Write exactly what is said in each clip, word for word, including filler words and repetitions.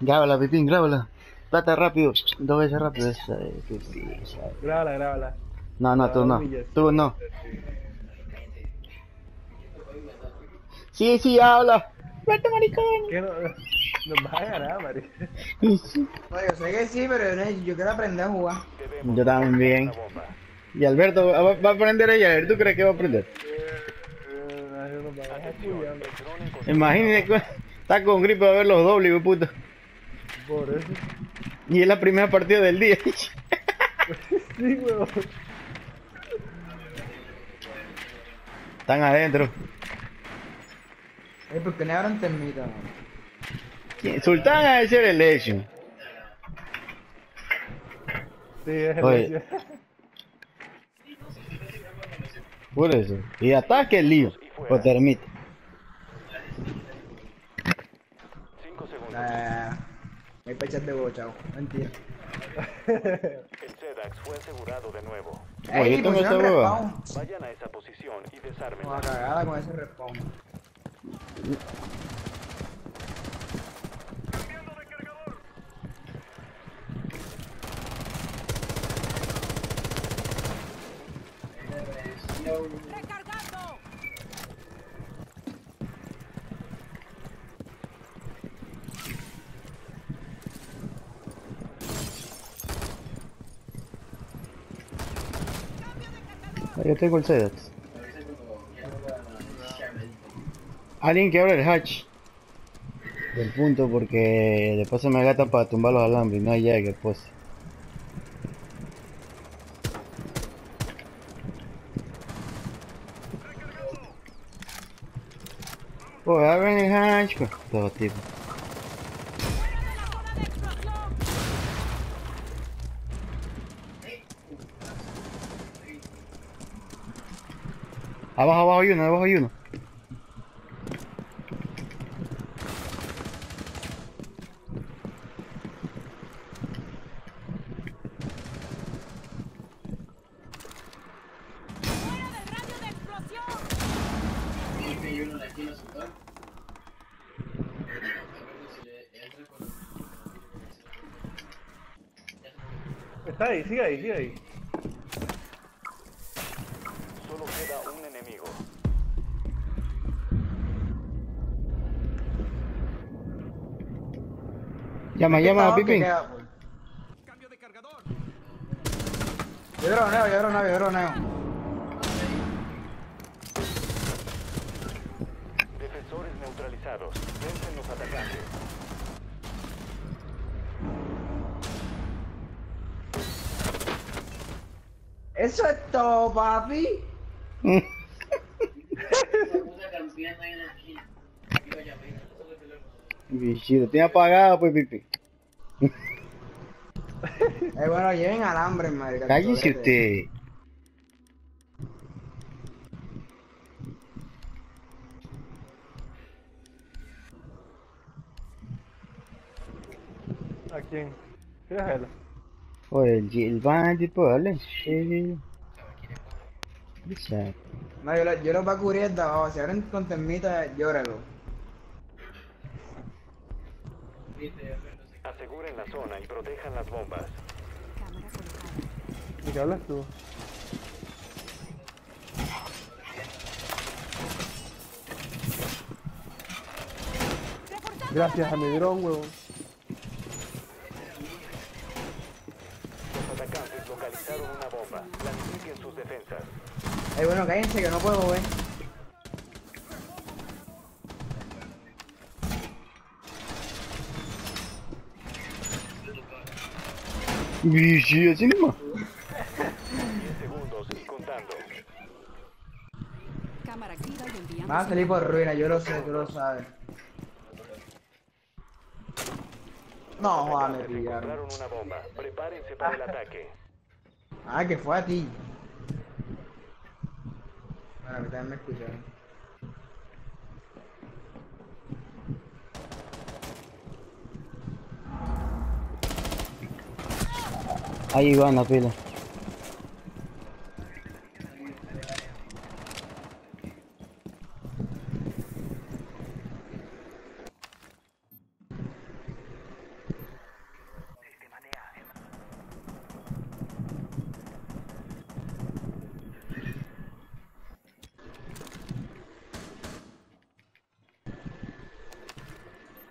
Grábala, Pipín, grábala. Plata rápido, dos veces rápido. Esa, eh, Pipín, esa. Grábala, grábala. No, no, Para tú la no. humillación. Tú no. Sí, sí, habla. Vete, maricón. ¿Qué no? Nos vas a ganar, marica. Y sí. No, yo sé que sí, pero yo, yo quiero aprender a jugar. Yo también. Y Alberto va, va a aprender ella. ¿Tú crees que va a aprender? Eh, nos vamos a culiar, Imagínate, que está con gripe a ver los dobles, hijo de puta. por eso. Y es la primera partida del día. Sí, weón. Están adentro. Eh, ¿por qué no abran termita, man? ¿Quién? Sultán ha de ser el hecho. Sí, es el Oye. hecho. Por eso. Y ataque el lío. O termita. Eh, hay pechas de bocha, mentira. El SEDAX fue asegurado de nuevo. Oye, Ey, yo tengo pusieron esa hueva. respawn. Vayan a esa posición y desarmen. Con la cagada con ese respawn. ¡Recargando! Yo tengo el Sedax. Alguien que abra el hatch del punto porque después se me gatan para tumbar los alambres y no hay Jäger pues. Oh, abren el hatch pues. Todo tipo. Abajo, abajo hay uno, abajo hay uno. ¡Fuera del radio de explosión! Está ahí, sigue ahí, sigue ahí. Solo queda un enemigo. Llama, ¿Qué llama a estado que Pipín. queda, pues? Yo droneo, yo droneo, yo droneo. Defensores neutralizados. Vencen los atacantes. Eso es todo, papi. Bichito, tiene apagado pues Pipín. Eh, bueno, lleven alambre, marica. Cállese usted. ¿A quién? ¿Qué es él? Oye, el, el bandit, pues, dale. Sí. Exacto. No, yo, lo- yo los voy a cubrir de abajo. Si abren con termita, llóralo. Aseguren la zona y protejan las bombas. Cámara colocada. ¿De qué hablas tú? ¡Reforzando Gracias a la mi pared! dron, huevón. Los atacantes localizaron una bomba. Planifiquen sus defensas. Eh, bueno, cállense que no puedo ver. Bichi, así nomás. diez segundos y contando. Cámara activa y enviamos. Van a salir por ruina, yo lo sé, tú lo sabes. No, joder, me Atacantes pillaron. encontraron una bomba. Prepárense para el ataque. Ah, que fue a ti. Bueno, a mí también me escucharon. Ahí van la pila.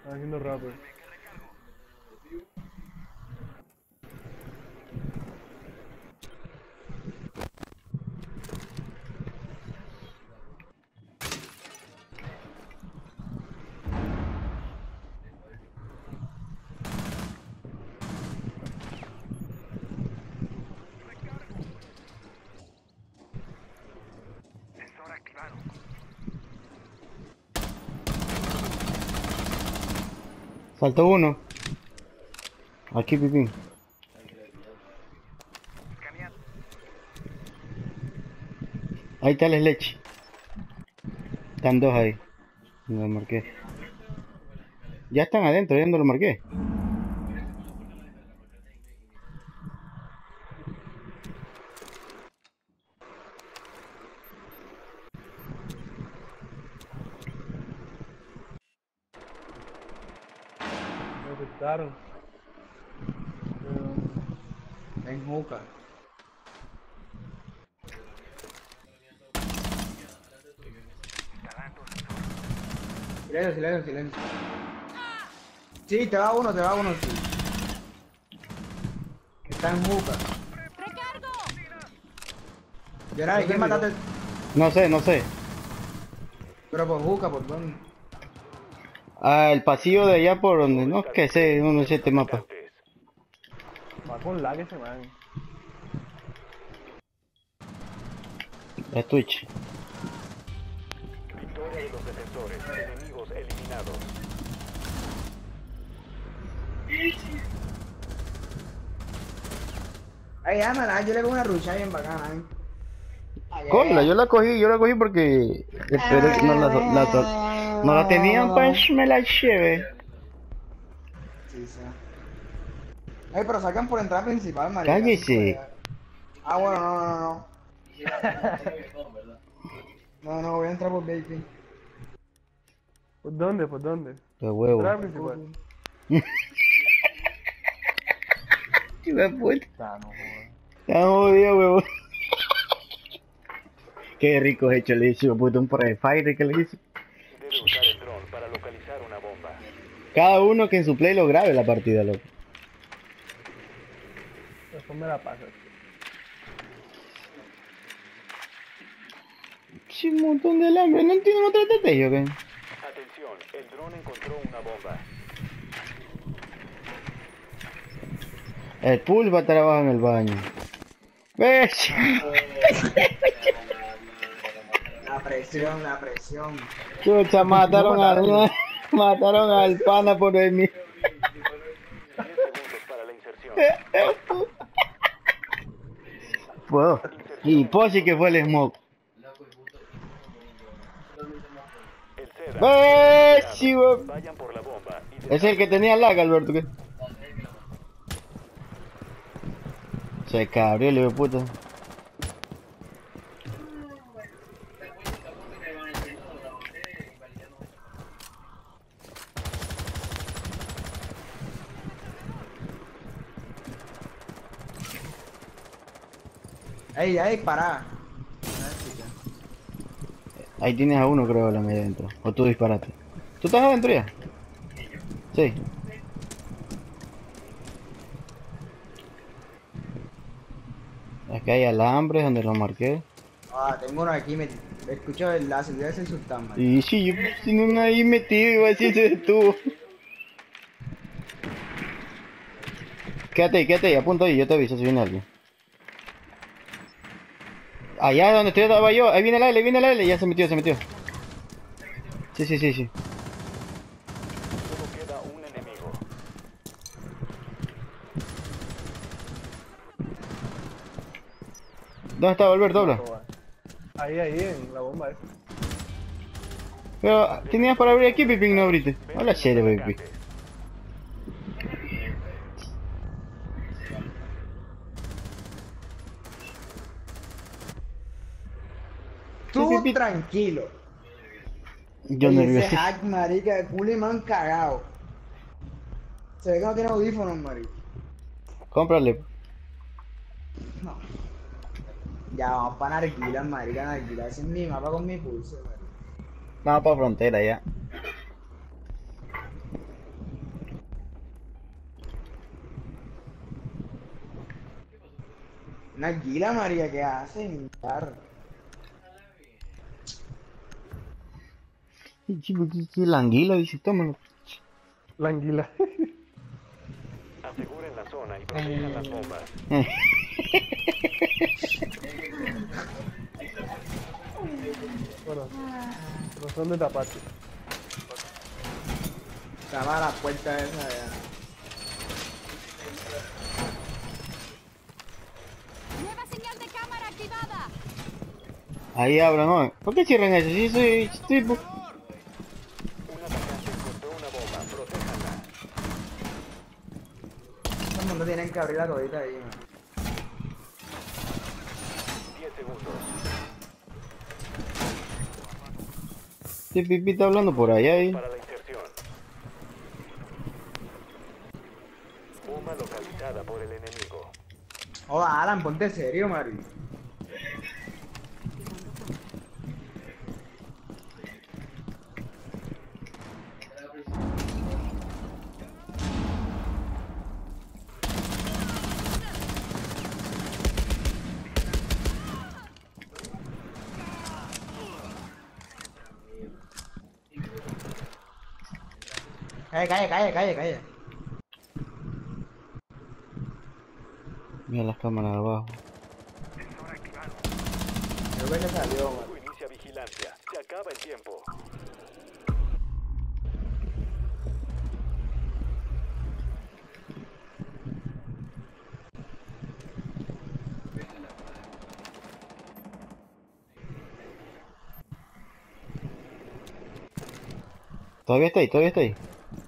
Están haciendo rapper. Faltó uno. Aquí, Pipín. Ahí está el Sledge. Están dos ahí. No lo marqué. Ya están adentro, ya no lo marqué. Me afectaron. En Juca. Silencio, silencio, silencio. Sí, te va uno, te va uno, sí. Está en Juca. ¡Recargo! Gerard, ¿quién mataste? No sé, no sé. Pero por Juca, ¿por dónde? Ah, el pasillo de allá por donde, no que sé, no sé este mapa. Va con lag ese man. Es Twitch. Victoria de los defensores. Enemigos eliminados. Ay, ándala, yo le pongo una rucha bien bacana, eh. Ay, Cógela, ay, yo la cogí, yo la cogí porque esperé que no la, la, no la tenían, pues me la llevé. Sí, sí. Ay, pero sacan por entrada principal, marica. Cállese. Ah, bueno, no, no, no. No, no, voy a entrar por Baby. ¿Por dónde? ¿Por dónde? De huevo. Entrada principal. Qué puta. Ah, no jodas. Está jodido, huevo. Qué rico es hecho, le hizo puto un pre-fire que le hizo. Debe usar el dron para localizar una bomba. Cada uno que en su play lo grabe la partida, loco. Después me la pasas. Sí, un montón de alambre, no entiendo otra estrategia, ¿qué? Atención, el dron encontró una bomba. El pool va a estar abajo en el baño. ¿Ves? La presión, la presión. Chucha, mataron al, mataron al pana por el mío. diez segundos para la inserción. Puedo. Y Posi que fue el smoke. El SEDA. ¡Ves, chivo! Vayan por la bomba y Es el que tenía lag, Alberto, ¿qué? Se cabrió el hijo de puta. Ey, ey, pará. Ahí tienes a uno, creo, la media adentro. O tú disparaste. ¿Tú estás adentro ya? Sí. Es que hay alambres donde lo marqué. Ah, tengo uno aquí, me escucho el láser, debe ser sultán, man. Y sí, yo tengo uno ahí metido, iba a decir se detuvo. Quédate ahí, quédate ahí, apunta ahí, yo te aviso si viene alguien. Allá donde estoy estaba yo, ahí viene el aire, ahí viene el aire, ya se metió, se metió. Sí, sí, sí, sí. solo queda un enemigo. ¿Dónde está Alberto? Habla. Ahí, ahí, en la bomba esa. Pero tenías para abrir aquí, Pipín, no abriste. Hola, serio, baby. Tú Sí, sí, sí. tranquilo. Yo Oye, ese nervioso. hack, marica, de culo y man cagado. Se ve que no tiene audífonos, marica. Cómprale. No. Ya vamos para Narguila, marica, Narguila. Ese es mi mapa con mi pulso, marica. Vamos para frontera ya. Una anguila, María, ¿qué hacen? Claro. Y chico, ¿qué, qué la anguila? Dice, tómalo. La anguila. Aseguren la zona y protejan las bombas. Bueno, no son de tapate. Estaba la puerta esa ya. Nueva señal de cámara activada. Ahí abran, ¿no? ¿Por qué cierran eso? Sí, soy... estoy... Un atacante encontró una bomba. Protéjanla. Todo el mundo tiene que abrir la rodita ahí, man. diez segundos. Sí, Pipi está hablando por allá ahí. Para la inserción. Bomba localizada por el enemigo. Joda, Alan, ponte serio, Mari. Calle, calle, calle, calle, calle. Mira las cámaras de abajo. Creo que le salió, man. Luego inicia vigilancia. Se acaba el tiempo. Todavía está ahí, todavía está ahí.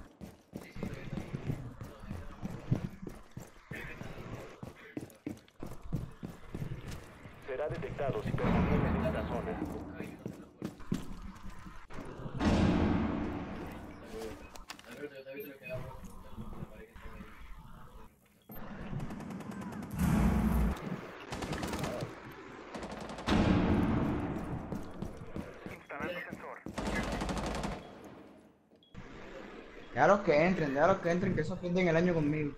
Será detectado si permanece en esta zona. Deja los que entren, deja los que entren, que esos pierden el año conmigo.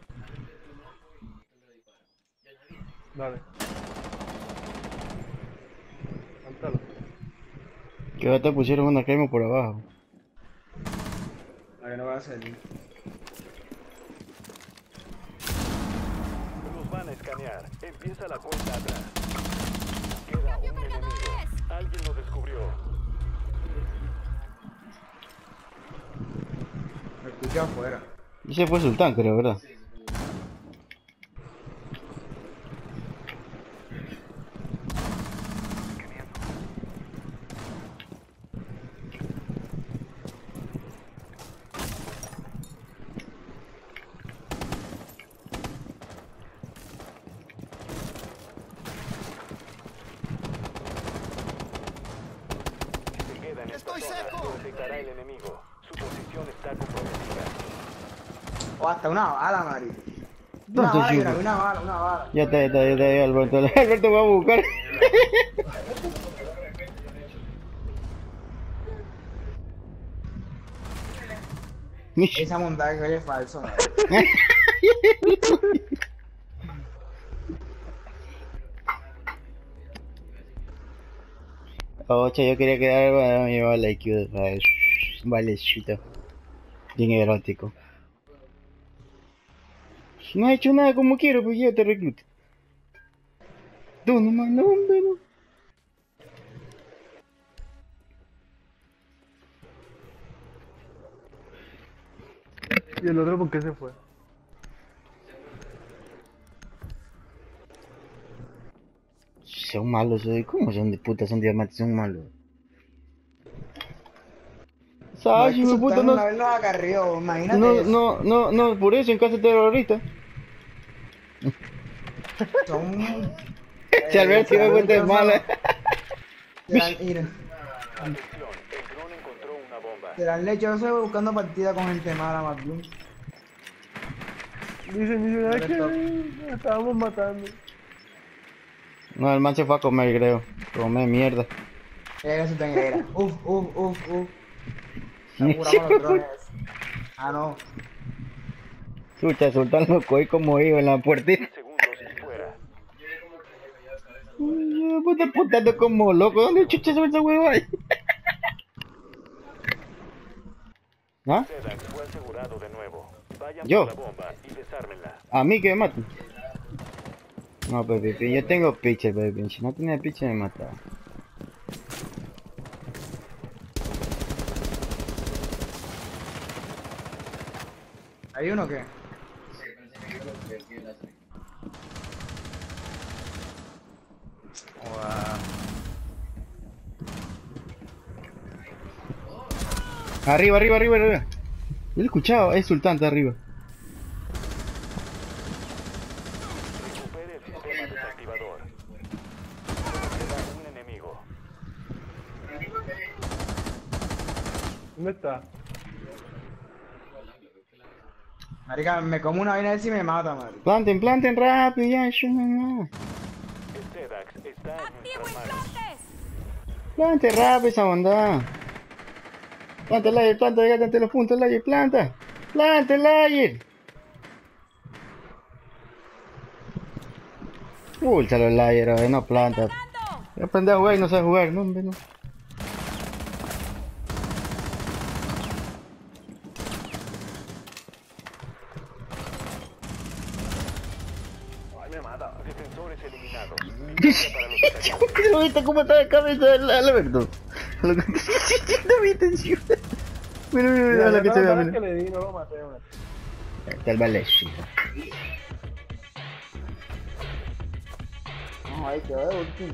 Dale. Cántalo. Que ya te pusieron una crema por abajo. A que no va a salir. Los van a escanear. Empieza la cuenta atrás. Queda un enemigo. Alguien lo descubrió. Me escucho afuera. Y ese fue Sultán, creo, ¿verdad? Se queda en esta zona. Lo detectará el enemigo. Su posición está comprometida. O hasta una bala, Mari. No Una te bala, chico. Yura, una bala, una bala. Ya está, ya está, ya está, ya, Alberto. Alberto va a buscar. Esa montaña que es falso, Mari. Ocha, yo quería quedar, bueno, me llevaba la I Q de vale, chito. Bien erótico. No he hecho nada como quiero, pues ya te recluto. Tú nomás, no, hombre, no. ¿Y el otro por qué se fue? Son malos, ¿eh? ¿Cómo son de puta? Son diamantes, son malos. No, ¿Sabes, es que hijo de Sultán puta? una No, vez nos acarrió, imagínate no, eso. no, no, no, por eso en casa terrorista. Son... Si Alberto iba a cuenta de mala. Serán, mira, Atención, el dron encontró una bomba. serán lechosos buscando partida con gente mala, más bien. Dicen, dicen, es que nos estábamos matando. No, el man se fue a comer, creo. Comer mierda. Llega su tanguera. Uf, uf, uf, uf. Está curado los drones. Ah, no. Escucha, Sultán lo cogí como iba en la puertita. Segundos y fuera. está apuntando como loco. ¿Dónde chucha se ve esa hueva ahí? ¿Ah? Sedax fue asegurado de nuevo. Vayan ¿Yo? por la bomba y desármenla. ¿A mí que me maten? No, pues, Pipi, yo tengo pitcher, baby. Si no tenía pitcher, me mataba. ¿Hay uno que? Arriba, arriba, arriba, arriba. Yo lo he escuchado, es Sultán, está arriba. Recupere el sistema desactivador. Solo queda un enemigo. ¿Dónde está? Marica, me como una vaina de esa y me mata, madre. Planten, planten rápido, ya, yo no, no. El Sedax está en ¡Activo nuestras manos. implantes! Plante rápido esa bondad. Planta el layer, planta, ya ante los puntos, layer, planta. Planta el layer. Ultra los layer, a ver, no planta. ¡Cargando! Ya aprende a jugar y no sabe jugar, no, hombre, no. Ay, me mata. Defensores eliminados. Victoria para los atacantes. ¿Lo viste cómo está de cabeza el Alberto? ¿Lo viste encima? Mira, mira, mira, la que se ve, que mira. le di, no lo maté, man. Está el ballet. No, ahí quedó de último.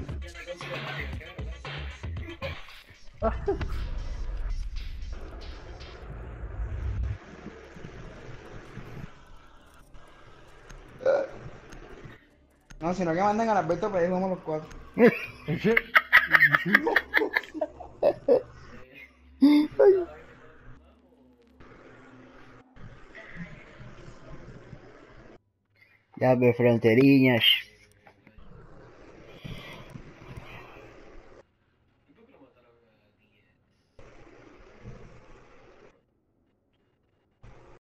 No, sino que manden a Alberto para ir jugamos los cuatro. Ya ve fronteriñas.